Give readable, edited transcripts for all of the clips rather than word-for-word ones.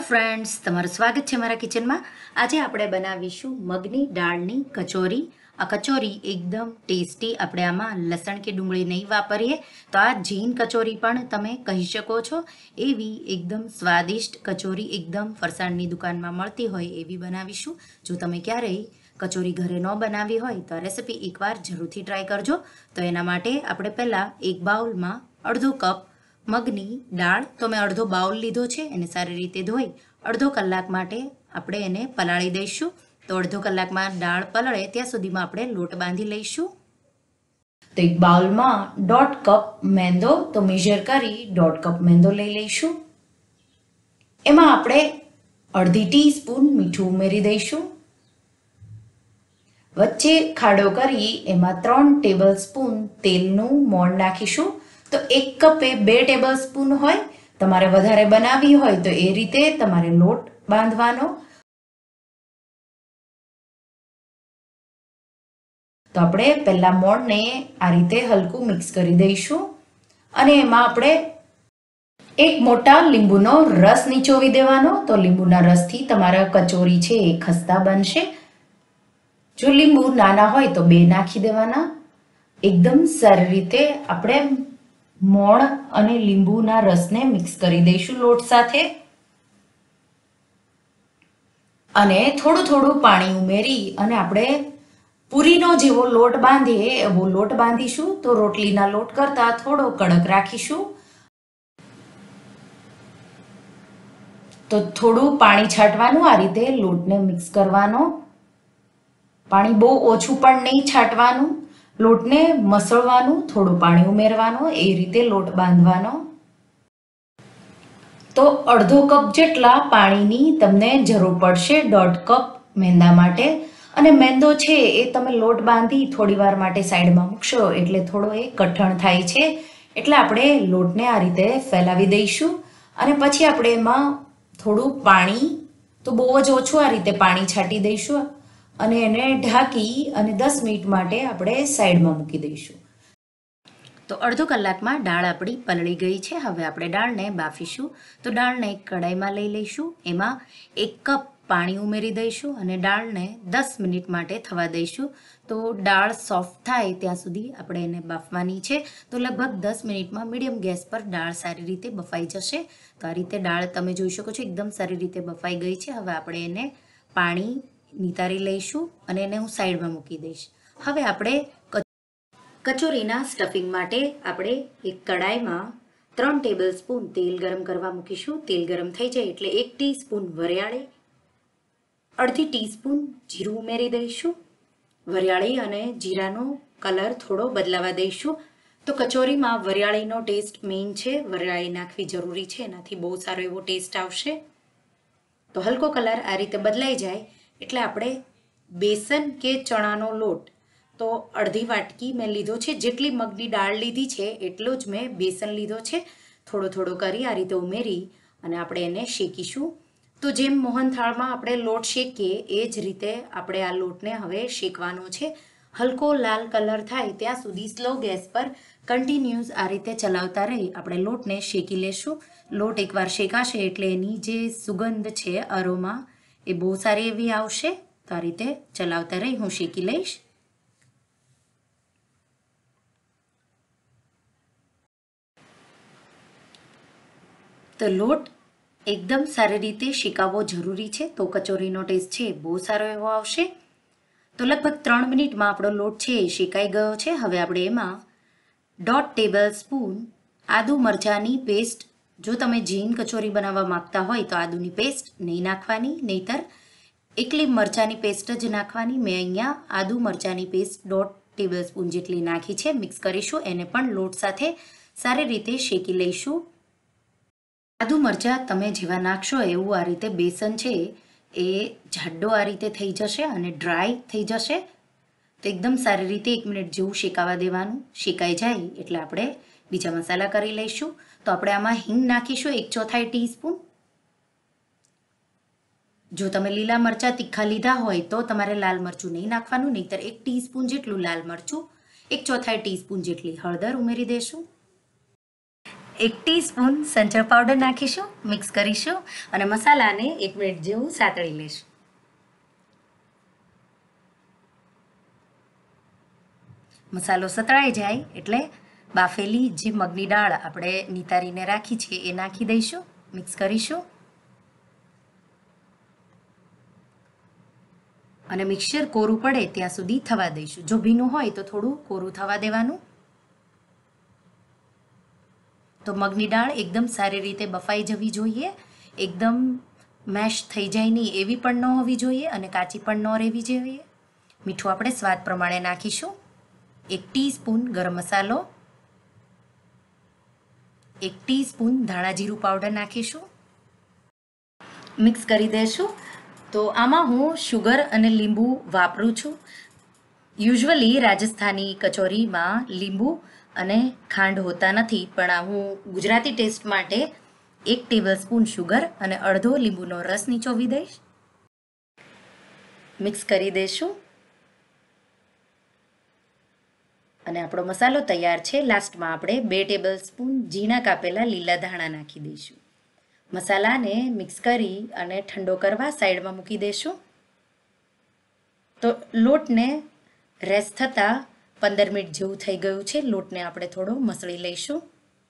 Friends, તમારું સ્વાગત છે મારા કિચનમાં. આજે આપણે બનાવીશું મગની દાળની કચોરી. આ કચોરી એકદમ ટેસ્ટી. આપણે આમાં લસણ કે ડુંગળી નહીં વાપરીએ તો આ જીન કચોરી પણ તમે કહી શકો છો. એવી એકદમ સ્વાદિષ્ટ કચોરી એકદમ ફરસાણની દુકાનમાં મળતી હોય એવી બનાવીશું. જો તમે ક્યારેય કચોરી ઘરે ન બનાવી હોય તો આ રેસીપી એકવાર જરૂરથી ટ્રાય કરજો. તો એના માટે આપણે પહેલાં એક બાઉલમાં અડધો કપ મગની દાળ, તો મેં અડધો બાઉલ લીધો છે, એને સારી રીતે ધોઈ અડધો કલાક માટે આપણે એને પલાળી દઈશું. તો અડધો કલાકમાં દાળ પલળે ત્યાં સુધીમાં આપણે લોટ બાંધી લઈશું. તો એક બાઉલમાં 1.5 કપ મેંદો, તો મેજર કરી 1.5 કપ મેંદો લઈ લઈશું. એમાં આપણે અડધી ટીસ્પૂન મીઠું ઉમેરી દઈશું. વચ્ચે ખાડો કરી એમાં 3 ટેબલ સ્પૂન તેલનું મોણ નાખીશું. તો 1 કપે 2 ટેબલ સ્પૂન હોય. તમારે વધારે બનાવવી હોય તો એ રીતે તમારે લોટ બાંધવાનો. તો આપણે પહેલા મોણને આ રીતે હલકું મિક્સ કરી દઈશું અને એમાં આપણે એક મોટા લીંબુનો રસ નીચોવી દેવાનો. તો લીંબુના રસથી તમારા કચોરી છે એ ખસ્તા બનશે. જો લીંબુ નાના હોય તો 2 નાખી દેવાના. એકદમ સારી રીતે આપણે મોણ અને લીંબુના રસને મિક્સ કરી દઈશું લોટ સાથે. અને થોડું થોડું પાણી ઉમેરી અને આપણે પૂરીનો જેવો લોટ બાંધીએ એવો લોટ બાંધીશું. તો રોટલીના લોટ કરતાં થોડો કડક રાખીશું. તો થોડું પાણી છાંટવાનું, આ રીતે લોટને મિક્સ કરવાનો. પાણી બહુ ઓછું પણ નહીં છાંટવાનું. લોટને મસળવાનું, થોડું પાણી ઉમેરવાનું, એ રીતે લોટ બાંધવાનો. તો અડધો કપ જેટલા પાણીની તમને જરૂર પડશે 1.5 કપ મેંદા માટે. અને મેંદો છે એ તમે લોટ બાંધી થોડી વાર માટે સાઈડમાં મૂકશો એટલે થોડો એ કઠણ થાય છે. એટલે આપણે લોટને આ રીતે ફેલાવી દઈશું. અને પછી આપણે એમાં થોડું પાણી, તો બહુ જ ઓછું આ રીતે પાણી છાંટી દઈશું અને એને ઢાંકી અને 10 મિનિટ માટે આપણે સાઈડમાં મૂકી દઈશું. તો અડધો કલાકમાં દાળ આપણી પલળી ગઈ છે. હવે આપણે દાળને બાફીશું. તો દાળને એક કડાઈમાં લઈ લઈશું. એમાં 1 કપ પાણી ઉમેરી દઈશું અને દાળને 10 મિનિટ માટે થવા દઈશું. તો દાળ સોફ્ટ થાય ત્યાં સુધી આપણે એને બાફવાની છે. તો લગભગ 10 મિનિટમાં મીડિયમ ગેસ પર દાળ સારી રીતે બફાઈ જશે. તો આ રીતે દાળ તમે જોઈ શકો છો એકદમ સારી રીતે બફાઈ ગઈ છે. હવે આપણે એને પાણી નિતારી લઈશું અને એને હું સાઈડમાં મૂકી દઈશ. હવે આપણે કચોરીના સ્ટફિંગ માટે આપણે એક કડાઈમાં 3 ટેબલ સ્પૂન તેલ ગરમ કરવા મૂકીશું. તેલ ગરમ થઈ જાય એટલે 1 ટીસ્પૂન વરિયાળી, અડધી ટીસ્પૂન જીરું ઉમેરી દઈશું. વરિયાળી અને જીરાનો કલર થોડો બદલાવા દઈશું. તો કચોરીમાં વરિયાળીનો ટેસ્ટ મેઇન છે, વરિયાળી નાખવી જરૂરી છે, એનાથી બહુ સારો એવો ટેસ્ટ આવશે. તો હલકો કલર આ રીતે બદલાઈ જાય એટલે આપણે બેસન કે ચણાનો લોટ, તો અડધી વાટકી મેં લીધો છે. જેટલી મગની દાળ લીધી છે એટલો જ મેં બેસન લીધો છે. થોડો થોડો કરી આ રીતે ઉમેરી અને આપણે એને શેકીશું. તો જેમ મોહનથાળમાં આપણે લોટ શેકીએ એ જ રીતે આપણે આ લોટને હવે શેકવાનો છે. હલકો લાલ કલર થાય ત્યાં સુધી સ્લો ગેસ પર કન્ટિન્યુઅસ આ રીતે ચલાવતા રહી આપણે લોટને શેકી લેશું. લોટ એકવાર શેકાશે એટલે એની જે સુગંધ છે, અરોમા, એ બહુ સારી એવી આવશે. તો આ રીતે ચલાવતા રહી હું શેકી લઈશ. તો લોટ એકદમ સારી રીતે શેકાવવો જરૂરી છે. તો કચોરીનો ટેસ્ટ છે બહુ સારો એવો આવશે. તો લગભગ 3 મિનિટમાં આપણો લોટ છે એ શેકાઈ ગયો છે. હવે આપણે એમાં 1.5 ટેબલ સ્પૂન આદુ મરચાંની પેસ્ટ, જો તમે જીન કચોરી બનાવવા માંગતા હોય તો આદુની પેસ્ટ નહીં નાખવાની, નહીતર એકલી મરચાંની પેસ્ટ જ નાખવાની. મેં અહીંયા આદુ મરચાંની પેસ્ટ 1.5 ટેબલ સ્પૂન જેટલી નાખી છે. મિક્સ કરીશું. એને પણ લોટ સાથે સારી રીતે શેકી લઈશું. આદુ મરચાં તમે જેવા નાખશો એવું આ રીતે બેસન છે એ જાડો આ રીતે થઈ જશે અને ડ્રાય થઈ જશે. તો એકદમ સારી રીતે 1 મિનિટ જેવું શેકાવા દેવાનું. શેકાઈ જાય એટલે આપણે બીજા મસાલા કરી લઈશું. તો આપણે આમાં હિંગ નાખીશું 1/4 ટીસ્પૂન. જો તમે લીલા મરચાં તીખા લીધા હોય તો તમારે લાલ મરચું નહીં નાખવાનું, નહીતર 1 ટીસ્પૂન જેટલું લાલ મરચું, 1/4 ટીસ્પૂન જેટલી હળદર ઉમેરી દેશું. 1 ટીસ્પૂન સંચળ પાવડર નાખીશું, મિક્સ કરીશું અને મસાલાને 1 મિનિટ જેવું સાતળી લઈશું. મસાલો સતળાઈ જાય એટલે બાફેલી જે મગની દાળ આપણે નિતારીને રાખી છે એ નાખી દઈશું, મિક્સ કરીશું અને મિક્સર કોરું પડે ત્યાં સુધી થવા દઈશું. જો ભીનું હોય તો થોડું કોરું થવા દેવાનું. તો મગની દાળ એકદમ સારી રીતે બફાઈ જવી જોઈએ, એકદમ મેશ થઈ જાય નહીં એવી પણ ન હોવી જોઈએ અને કાચી પણ ન રહેવી જોઈએ. મીઠું આપણે સ્વાદ પ્રમાણે નાખીશું. 1 ટીસ્પૂન ગરમ મસાલો, 1 ટીસ્પૂન ધાણા જીરું પાવડર નાખીશું, મિક્સ કરી દઈશું. તો આમાં હું શુગર અને લીંબુ વાપરું છું. યુઝ્યુઅલી રાજસ્થાની કચોરીમાં લીંબુ અને ખાંડ હોતા નથી, પણ હું ગુજરાતી ટેસ્ટ માટે 1 ટેબલસ્પૂન શુગર અને અડધો લીંબુનો રસ નીચોવી દઈશ. મિક્સ કરી દઈશું અને આપણો મસાલો તૈયાર છે. લાસ્ટમાં આપણે 2 ટેબલસ્પૂન ઝીણા કાપેલા લીલા ધાણા નાખી દઈશું. મસાલાને મિક્સ કરી અને ઠંડો કરવા સાઈડમાં મૂકી દઈશું. તો લોટને રેસ્ટ થતાં 15 મિનિટ જેવું થઈ ગયું છે. લોટને આપણે થોડો મસળી લઈશું.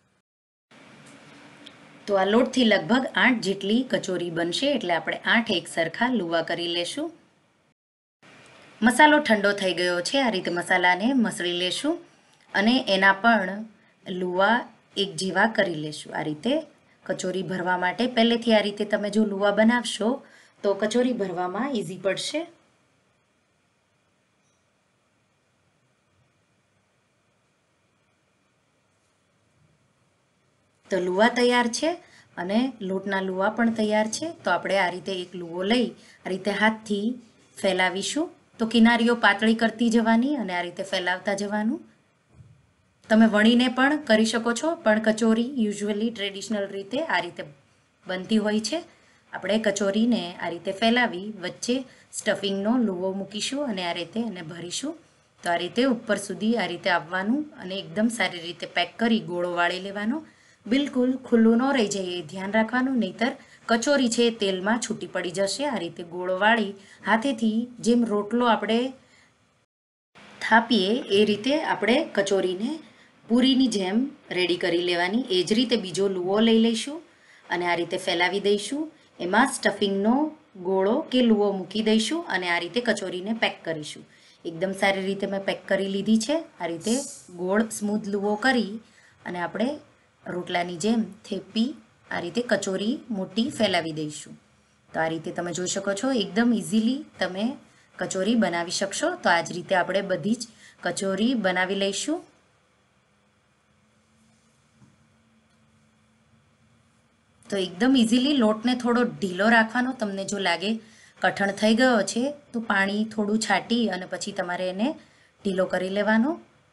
તો આ લોટથી લગભગ 8 જેટલી કચોરી બનશે, એટલે આપણે 8 એક સરખા લુવા કરી લેશું. મસાલો ઠંડો થઈ ગયો છે. આ રીતે મસાલાને મસળી લેશું અને એના પણ લુવા એક જેવા કરી લેશું. આ રીતે કચોરી ભરવા માટે પહેલેથી આ રીતે તમે જો લુવા બનાવશો તો કચોરી ભરવામાં ઈઝી પડશે. તો લુવા તૈયાર છે અને લોટના લુવા પણ તૈયાર છે. તો આપણે આ રીતે એક લુવો લઈ આ રીતે હાથથી ફેલાવીશું. તો કિનારીઓ પાતળી કરતી જવાની અને આ રીતે ફેલાવતા જવાનું. તમે વણીને પણ કરી શકો છો, પણ કચોરી યુઝ્યુઅલી ટ્રેડિશનલ રીતે આ રીતે બનતી હોય છે. આપણે કચોરીને આ રીતે ફેલાવી વચ્ચે સ્ટફિંગનો લુવો મૂકીશું અને આ રીતે એને ભરીશું. તો આ રીતે ઉપર સુધી આ રીતે આવવાનું અને એકદમ સારી રીતે પેક કરી ગોળો વાળી લેવાનો. બિલકુલ ખુલ્લું ન રહી જાય એ ધ્યાન રાખવાનું, નહીતર કચોરી છે તેલમાં છૂટી પડી જશે. આ રીતે ગોળો વાળી હાથેથી જેમ રોટલો આપણે થાપીએ એ રીતે આપણે કચોરીને પૂરીની જેમ રેડી કરી લેવાની. એ જ રીતે બીજો લુવો લઈ લઈશું અને આ રીતે ફેલાવી દઈશું. એમાં સ્ટફિંગનો ગોળો કે લુવો મૂકી દઈશું અને આ રીતે કચોરીને પેક કરીશું. એકદમ સારી રીતે મેં પેક કરી લીધી છે. આ રીતે ગોળ સ્મૂથ લુવો કરી અને આપણે રોટલાની જેમ થેપી આ રીતે કચોરી મોટી ફેલાવી દઈશું. તો આ રીતે તમે જોઈ શકો છો એકદમ ઇઝીલી તમે કચોરી બનાવી શકશો. તો આ જ રીતે આપણે બધી જ કચોરી બનાવી લઈશું. તો એકદમ ઇઝીલી લોટને થોડો ઢીલો રાખવાનો. તમને જો લાગે કઠણ થઈ ગયો છે તો પાણી થોડું છાંટી અને પછી તમારે એને ઢીલો કરી લેવાનો.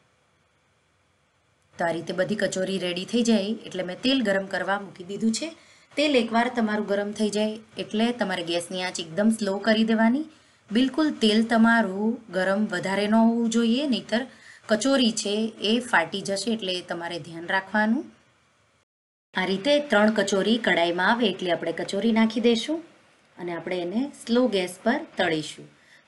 તો આ રીતે બધી કચોરી રેડી થઈ જાય એટલે મેં તેલ ગરમ કરવા મૂકી દીધું છે. તેલ એકવાર તમારું ગરમ થઈ જાય એટલે તમારે ગેસની આંચ એકદમ સ્લો કરી દેવાની. બિલકુલ તેલ તમારું ગરમ વધારે ન હોવું જોઈએ, નહીતર કચોરી છે એ ફાટી જશે, એટલે તમારે ધ્યાન રાખવાનું. આ રીતે 3 કચોરી કડાઈમાં આવે એટલે આપણે કચોરી નાખી દઈશું અને આપણે એને સ્લો ગેસ પર તળીશું.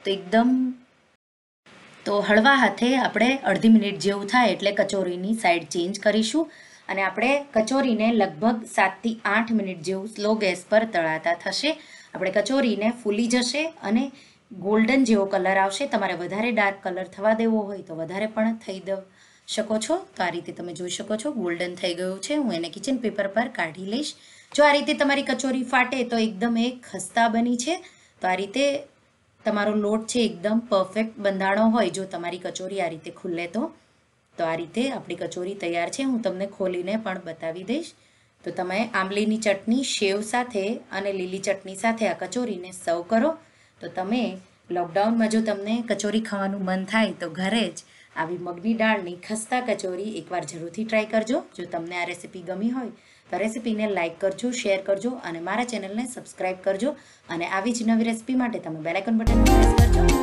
તો હળવા હાથે આપણે અડધી મિનિટ જેવું થાય એટલે કચોરીની સાઈડ ચેન્જ કરીશું અને આપણે કચોરીને લગભગ 7 થી 8 મિનિટ જેવું સ્લો ગેસ પર તળાતા થશે. આપણે કચોરીને ફૂલી જશે અને ગોલ્ડન જેવો કલર આવશે. તમારે વધારે ડાર્ક કલર થવા દેવો હોય તો વધારે પણ થઈ શકો છો. તો આ રીતે તમે જોઈ શકો છો ગોલ્ડન થઈ ગયું છે. હું એને કિચન પેપર પર કાઢી લઈશ. જો આ રીતે તમારી કચોરી ફાટે તો એકદમ એ ખસ્તા બની છે. તો આ રીતે તમારો લોટ છે એકદમ પરફેક્ટ બંધાણો હોય જો તમારી કચોરી આ રીતે ખુલે તો આ રીતે આપણી કચોરી તૈયાર છે. હું તમને ખોલીને પણ બતાવી દઈશ. તો તમે આંબલીની ચટણી સેવ સાથે અને લીલી ચટણી સાથે આ કચોરીને સર્વ કરો. તો તમે લોકડાઉનમાં જો તમને કચોરી ખાવાનું મન થાય તો ઘરે જ આવી મગની દાળની ખસ્તા કચોરી એકવાર જરૂરથી ટ્રાય કરજો. જો તમને આ રેસીપી ગમી હોય તો રેસીપીને લાઇક કરજો, શેર કરજો અને મારા ચેનલને સબસ્ક્રાઈબ કરજો. અને આવી જ નવી રેસીપી માટે તમે બેલ આઇકન બટન પ્રેસ કરજો.